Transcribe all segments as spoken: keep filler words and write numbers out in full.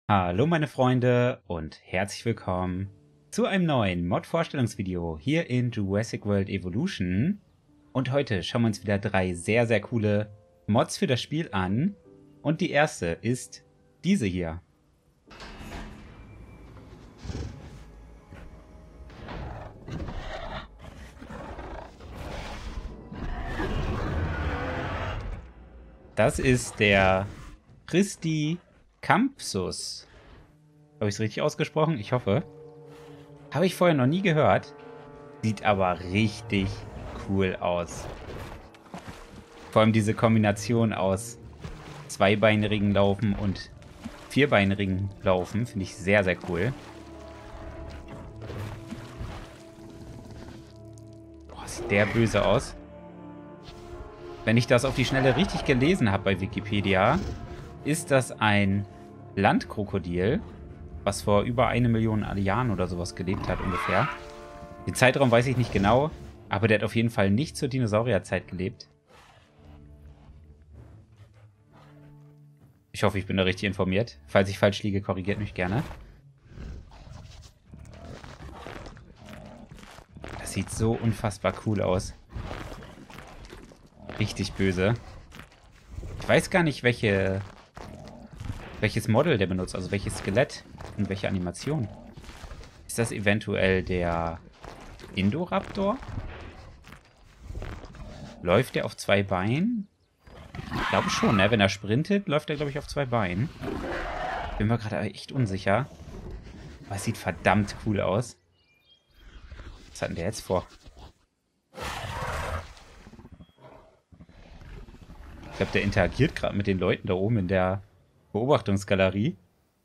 Hallo meine Freunde und herzlich willkommen zu einem neuen Mod-Vorstellungsvideo hier in Jurassic World Evolution. Und heute schauen wir uns wieder drei sehr, sehr coole Mods für das Spiel an. Und die erste ist diese hier. Das ist der Christi Campsus. Habe ich es richtig ausgesprochen? Ich hoffe. Habe ich vorher noch nie gehört. Sieht aber richtig cool aus. Vor allem diese Kombination aus zweibeinigen Laufen und vierbeinigen Laufen finde ich sehr, sehr cool. Boah, sieht der böse aus. Wenn ich das auf die Schnelle richtig gelesen habe bei Wikipedia, ist das ein Landkrokodil, was vor über eine Million Jahren oder sowas gelebt hat ungefähr. Den Zeitraum weiß ich nicht genau, aber der hat auf jeden Fall nicht zur Dinosaurierzeit gelebt. Ich hoffe, ich bin da richtig informiert. Falls ich falsch liege, korrigiert mich gerne. Das sieht so unfassbar cool aus. Richtig böse. Ich weiß gar nicht, welche, welches Model der benutzt, also welches Skelett und welche Animation. Ist das eventuell der Indoraptor? Läuft der auf zwei Beinen? Ich glaube schon, ne? Wenn er sprintet, läuft er, glaube ich, auf zwei Beinen. Bin mir gerade echt unsicher. Aber es sieht verdammt cool aus. Was hat denn der jetzt vor? Ich glaube, der interagiert gerade mit den Leuten da oben in der Beobachtungsgalerie.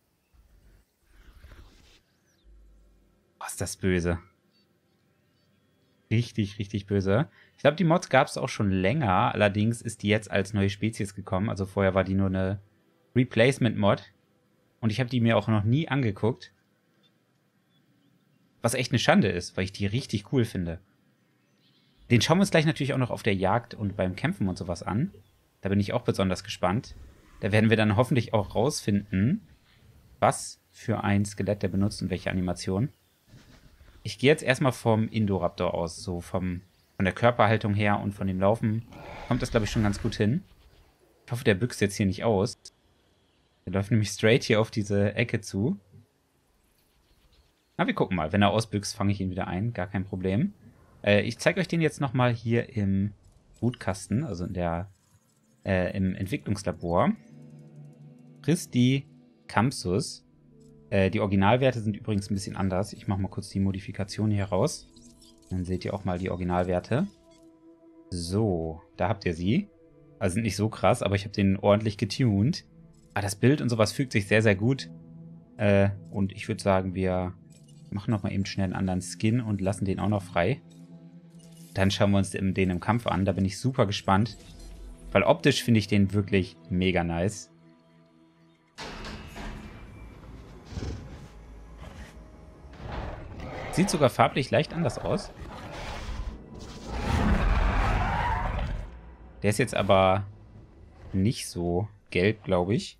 Oh, ist das böse. Richtig, richtig böse. Ich glaube, die Mods gab es auch schon länger. Allerdings ist die jetzt als neue Spezies gekommen. Also vorher war die nur eine Replacement-Mod. Und ich habe die mir auch noch nie angeguckt. Was echt eine Schande ist, weil ich die richtig cool finde. Den schauen wir uns gleich natürlich auch noch auf der Jagd und beim Kämpfen und sowas an. Da bin ich auch besonders gespannt. Da werden wir dann hoffentlich auch rausfinden, was für ein Skelett der benutzt und welche Animation. Ich gehe jetzt erstmal vom Indoraptor aus. So vom, von der Körperhaltung her und von dem Laufen kommt das, glaube ich, schon ganz gut hin. Ich hoffe, der büxt jetzt hier nicht aus. Der läuft nämlich straight hier auf diese Ecke zu. Na, wir gucken mal. Wenn er ausbüchst, fange ich ihn wieder ein. Gar kein Problem. Äh, ich zeige euch den jetzt nochmal hier im Brutkasten, also in der Äh, im Entwicklungslabor. Christi Campsus. Äh, die Originalwerte sind übrigens ein bisschen anders. Ich mache mal kurz die Modifikation hier raus. Dann seht ihr auch mal die Originalwerte. So, da habt ihr sie. Also sind nicht so krass, aber ich habe den ordentlich getuned. Aber das Bild und sowas fügt sich sehr, sehr gut. Äh, und ich würde sagen, wir machen nochmal eben schnell einen anderen Skin und lassen den auch noch frei. Dann schauen wir uns den im Kampf an. Da bin ich super gespannt. Weil optisch finde ich den wirklich mega nice. Sieht sogar farblich leicht anders aus. Der ist jetzt aber nicht so gelb, glaube ich.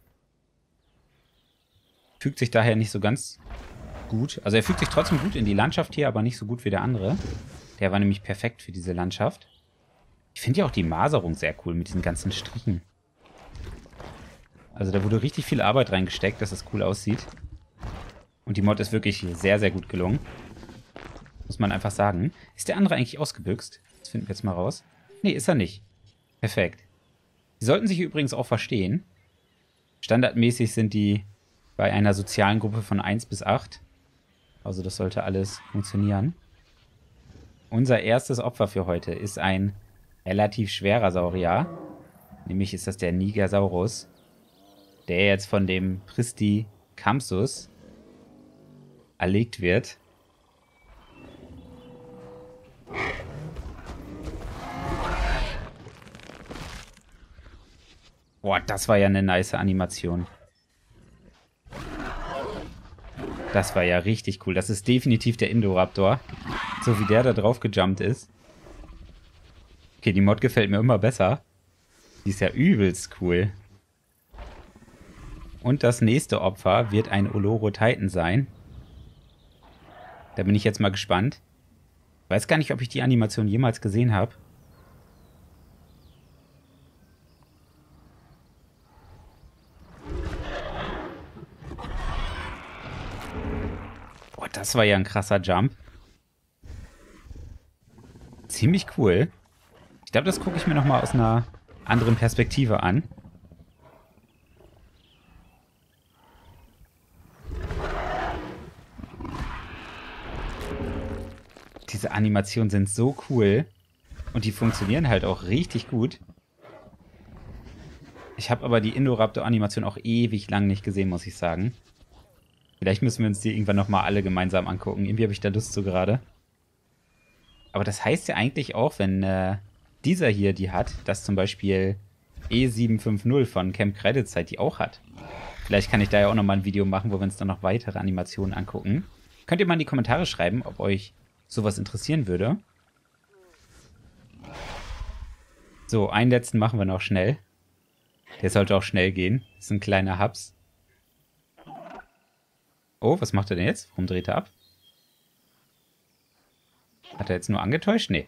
Fügt sich daher nicht so ganz gut. Also er fügt sich trotzdem gut in die Landschaft hier, aber nicht so gut wie der andere. Der war nämlich perfekt für diese Landschaft. Ich finde ja auch die Maserung sehr cool mit diesen ganzen Strichen. Also da wurde richtig viel Arbeit reingesteckt, dass es cool aussieht. Und die Mod ist wirklich sehr, sehr gut gelungen. Muss man einfach sagen. Ist der andere eigentlich ausgebüxt? Das finden wir jetzt mal raus. Nee, ist er nicht. Perfekt. Die sollten sich übrigens auch verstehen. Standardmäßig sind die bei einer sozialen Gruppe von eins bis acht. Also das sollte alles funktionieren. Unser erstes Opfer für heute ist ein relativ schwerer Saurier. Nämlich ist das der Nigersaurus, der jetzt von dem Christi Campsus erlegt wird. Boah, das war ja eine nice Animation. Das war ja richtig cool. Das ist definitiv der Indoraptor. So wie der da drauf gejumpt ist. Okay, die Mod gefällt mir immer besser. Die ist ja übelst cool. Und das nächste Opfer wird ein Oloro Titan sein. Da bin ich jetzt mal gespannt. Ich weiß gar nicht, ob ich die Animation jemals gesehen habe. Boah, das war ja ein krasser Jump. Ziemlich cool. Ich glaube, das gucke ich mir nochmal aus einer anderen Perspektive an. Diese Animationen sind so cool. Und die funktionieren halt auch richtig gut. Ich habe aber die Indoraptor-Animation auch ewig lang nicht gesehen, muss ich sagen. Vielleicht müssen wir uns die irgendwann nochmal alle gemeinsam angucken. Irgendwie habe ich da Lust zu gerade. Aber das heißt ja eigentlich auch, wenn äh, dieser hier die hat, dass zum Beispiel E sieben fünf null von Camp Credits halt die auch hat. Vielleicht kann ich da ja auch nochmal ein Video machen, wo wir uns dann noch weitere Animationen angucken. Könnt ihr mal in die Kommentare schreiben, ob euch sowas interessieren würde. So, einen letzten machen wir noch schnell. Der sollte auch schnell gehen. Das ist ein kleiner Hubs. Oh, was macht er denn jetzt? Warum dreht er ab? Hat er jetzt nur angetäuscht? Nee.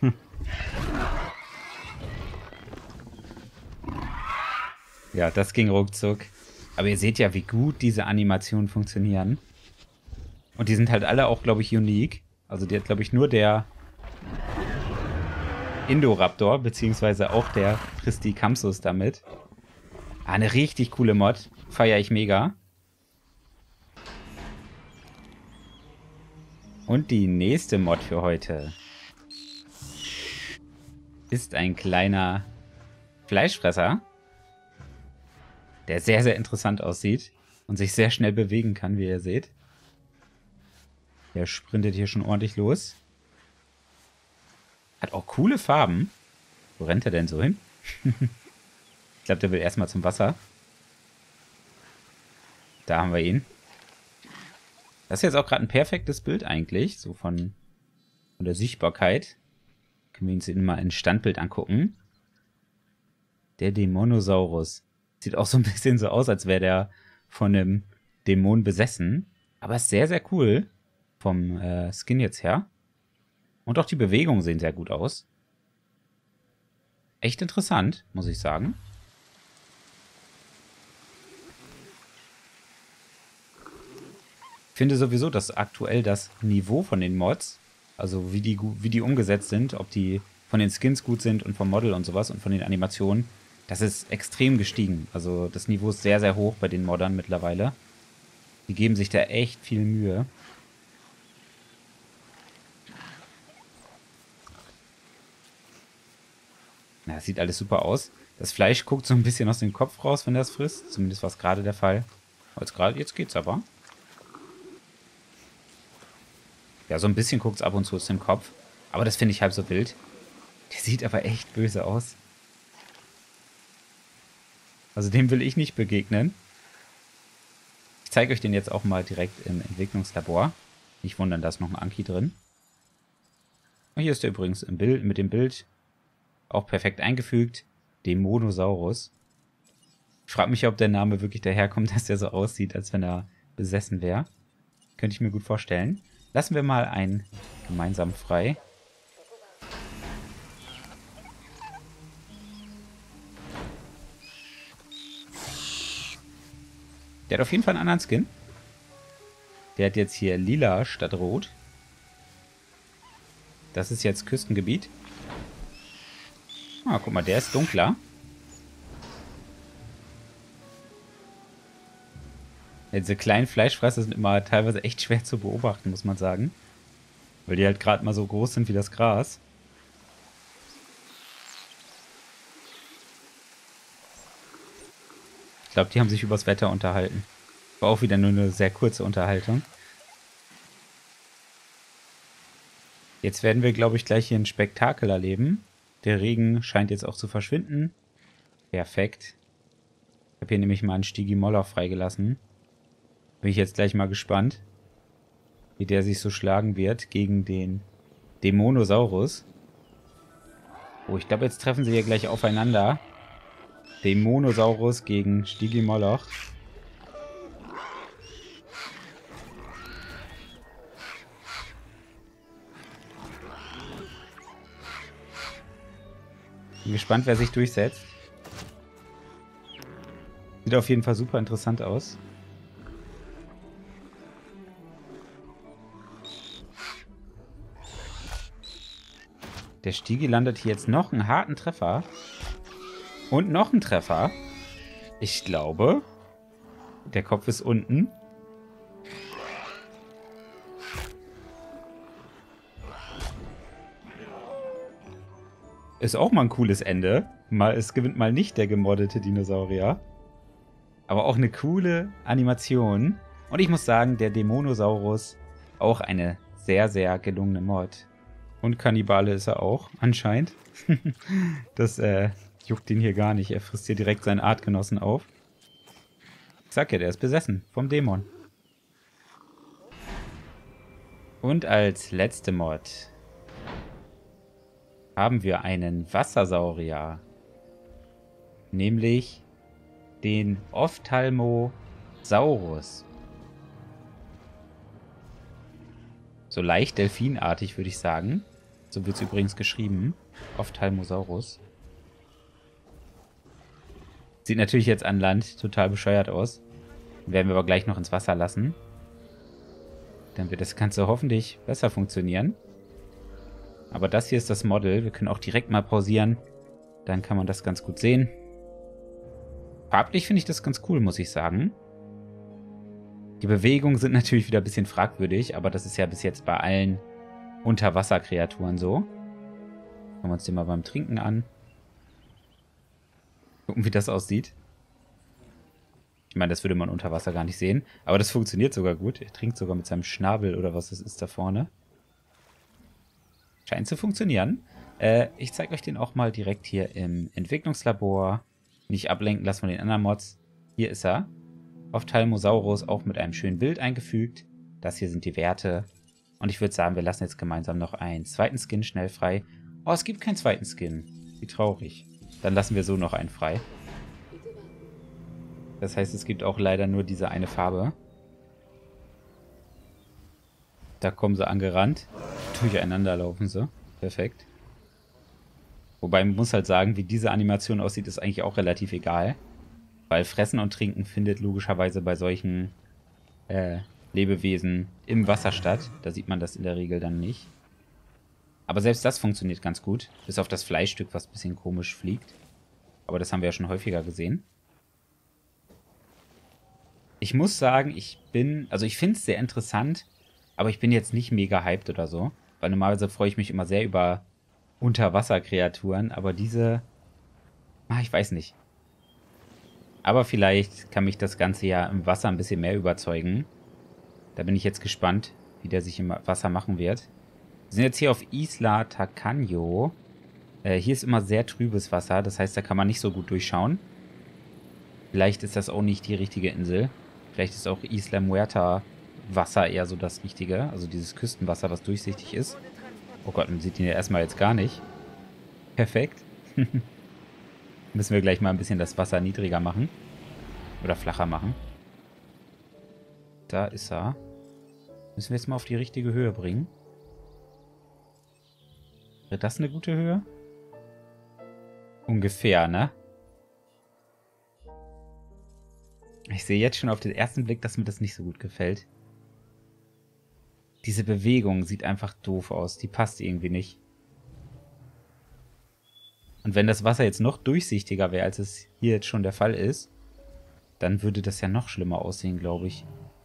Ja, das ging ruckzuck. Aber ihr seht ja, wie gut diese Animationen funktionieren. Und die sind halt alle auch, glaube ich, unique. Also die hat, glaube ich, nur der Indoraptor, beziehungsweise auch der Tristicampsus damit. Ah, eine richtig coole Mod. Feiere ich mega. Und die nächste Mod für heute ist ein kleiner Fleischfresser, der sehr, sehr interessant aussieht und sich sehr schnell bewegen kann, wie ihr seht. Der sprintet hier schon ordentlich los. Hat auch coole Farben. Wo rennt er denn so hin? Ich glaube, der will erstmal zum Wasser. Da haben wir ihn. Das ist jetzt auch gerade ein perfektes Bild eigentlich, so von, von der Sichtbarkeit. Können wir uns ihn mal in Standbild angucken. Der Dämonosaurus. Sieht auch so ein bisschen so aus, als wäre der von einem Dämon besessen. Aber ist sehr, sehr cool vom äh, Skin jetzt her. Und auch die Bewegungen sehen sehr gut aus. Echt interessant, muss ich sagen. Ich finde sowieso, dass aktuell das Niveau von den Mods, also wie die, wie die umgesetzt sind, ob die von den Skins gut sind und vom Model und sowas und von den Animationen, das ist extrem gestiegen. Also das Niveau ist sehr, sehr hoch bei den Moddern mittlerweile. Die geben sich da echt viel Mühe. Na, das sieht alles super aus. Das Fleisch guckt so ein bisschen aus dem Kopf raus, wenn er es frisst. Zumindest war es gerade der Fall. Jetzt, grad, jetzt geht's aber. Ja, so ein bisschen guckt es ab und zu aus dem Kopf. Aber das finde ich halb so wild. Der sieht aber echt böse aus. Also dem will ich nicht begegnen. Ich zeige euch den jetzt auch mal direkt im Entwicklungslabor. Nicht wundern, da ist noch ein Anki drin. Und hier ist der übrigens im Bild, mit dem Bild auch perfekt eingefügt. Dämonosaurus. Ich frage mich, ob der Name wirklich daherkommt, dass der so aussieht, als wenn er besessen wäre. Könnte ich mir gut vorstellen. Lassen wir mal einen gemeinsam frei. Der hat auf jeden Fall einen anderen Skin. Der hat jetzt hier lila statt rot. Das ist jetzt Küstengebiet. Ah, guck mal, der ist dunkler. Ja, diese kleinen Fleischfresser sind immer teilweise echt schwer zu beobachten, muss man sagen. Weil die halt gerade mal so groß sind wie das Gras. Ich glaube, die haben sich übers Wetter unterhalten. War auch wieder nur eine sehr kurze Unterhaltung. Jetzt werden wir, glaube ich, gleich hier ein Spektakel erleben. Der Regen scheint jetzt auch zu verschwinden. Perfekt. Ich habe hier nämlich mal einen Stygimoloch freigelassen. Bin ich jetzt gleich mal gespannt, wie der sich so schlagen wird gegen den Dämonosaurus. Oh, ich glaube, jetzt treffen sie hier gleich aufeinander. Dämonosaurus gegen Stygimoloch. Bin gespannt, wer sich durchsetzt. Sieht auf jeden Fall super interessant aus. Der Stigi landet hier jetzt noch einen harten Treffer. Und noch einen Treffer. Ich glaube, der Kopf ist unten. Ist auch mal ein cooles Ende. Mal, es gewinnt mal nicht der gemoddete Dinosaurier. Aber auch eine coole Animation. Und ich muss sagen, der Dämonosaurus auch eine sehr, sehr gelungene Mod. Und Kannibale ist er auch, anscheinend. Das äh, juckt ihn hier gar nicht. Er frisst hier direkt seinen Artgenossen auf. Ich sag ja, der ist besessen vom Dämon. Und als letzte Mod haben wir einen Wassersaurier. Nämlich den Ophthalmosaurus. So leicht delfinartig, würde ich sagen. So wird es übrigens geschrieben. Ophthalmosaurus. Sieht natürlich jetzt an Land total bescheuert aus. Werden wir aber gleich noch ins Wasser lassen. Dann wird das Ganze hoffentlich besser funktionieren. Aber das hier ist das Model. Wir können auch direkt mal pausieren. Dann kann man das ganz gut sehen. Farblich finde ich das ganz cool, muss ich sagen. Die Bewegungen sind natürlich wieder ein bisschen fragwürdig, aber das ist ja bis jetzt bei allen Unterwasserkreaturen so. Schauen wir uns den mal beim Trinken an. Gucken, wie das aussieht. Ich meine, das würde man unter Wasser gar nicht sehen, aber das funktioniert sogar gut. Er trinkt sogar mit seinem Schnabel oder was das ist da vorne. Scheint zu funktionieren. Äh, ich zeige euch den auch mal direkt hier im Entwicklungslabor. Nicht ablenken lassen von den anderen Mods. Hier ist er. Ophthalmosaurus auch mit einem schönen Bild eingefügt. Das hier sind die Werte. Und ich würde sagen, wir lassen jetzt gemeinsam noch einen zweiten Skin schnell frei. Oh, es gibt keinen zweiten Skin. Wie traurig. Dann lassen wir so noch einen frei. Das heißt, es gibt auch leider nur diese eine Farbe. Da kommen sie angerannt. Durcheinander laufen sie. Perfekt. Wobei man muss halt sagen, wie diese Animation aussieht, ist eigentlich auch relativ egal. Weil Fressen und Trinken findet logischerweise bei solchen äh, Lebewesen im Wasser statt. Da sieht man das in der Regel dann nicht. Aber selbst das funktioniert ganz gut. Bis auf das Fleischstück, was ein bisschen komisch fliegt. Aber das haben wir ja schon häufiger gesehen. Ich muss sagen, ich bin... Also ich finde es sehr interessant, aber ich bin jetzt nicht mega hyped oder so. Weil normalerweise freue ich mich immer sehr über Unterwasserkreaturen. Aber diese... Ah, ich weiß nicht. Aber vielleicht kann mich das Ganze ja im Wasser ein bisschen mehr überzeugen. Da bin ich jetzt gespannt, wie der sich im Wasser machen wird. Wir sind jetzt hier auf Isla Tacaño. Äh, hier ist immer sehr trübes Wasser, das heißt, da kann man nicht so gut durchschauen. Vielleicht ist das auch nicht die richtige Insel. Vielleicht ist auch Isla Muerta Wasser eher so das Richtige. Also dieses Küstenwasser, was durchsichtig ist. Oh Gott, man sieht ihn ja erstmal jetzt gar nicht. Perfekt. Müssen wir gleich mal ein bisschen das Wasser niedriger machen. Oder flacher machen. Da ist er. Müssen wir jetzt mal auf die richtige Höhe bringen. Wäre das eine gute Höhe? Ungefähr, ne? Ich sehe jetzt schon auf den ersten Blick, dass mir das nicht so gut gefällt. Diese Bewegung sieht einfach doof aus. Die passt irgendwie nicht. Und wenn das Wasser jetzt noch durchsichtiger wäre, als es hier jetzt schon der Fall ist, dann würde das ja noch schlimmer aussehen, glaube ich.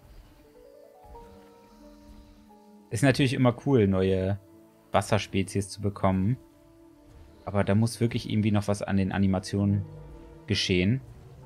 Ist natürlich immer cool, neue Wasserspezies zu bekommen. Aber da muss wirklich irgendwie noch was an den Animationen geschehen.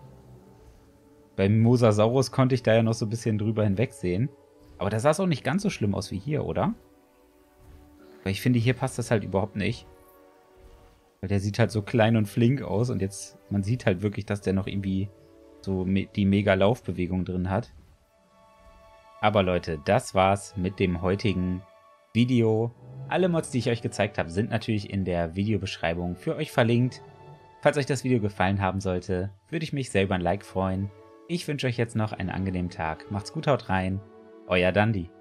Beim Mosasaurus konnte ich da ja noch so ein bisschen drüber hinwegsehen. Aber da sah es auch nicht ganz so schlimm aus wie hier, oder? Weil ich finde, hier passt das halt überhaupt nicht. Weil der sieht halt so klein und flink aus. Und jetzt, man sieht halt wirklich, dass der noch irgendwie so die mega Laufbewegung drin hat. Aber Leute, das war's mit dem heutigen Video. Alle Mods, die ich euch gezeigt habe, sind natürlich in der Videobeschreibung für euch verlinkt. Falls euch das Video gefallen haben sollte, würde ich mich sehr über ein Like freuen. Ich wünsche euch jetzt noch einen angenehmen Tag. Macht's gut, haut rein. Euer Dandi.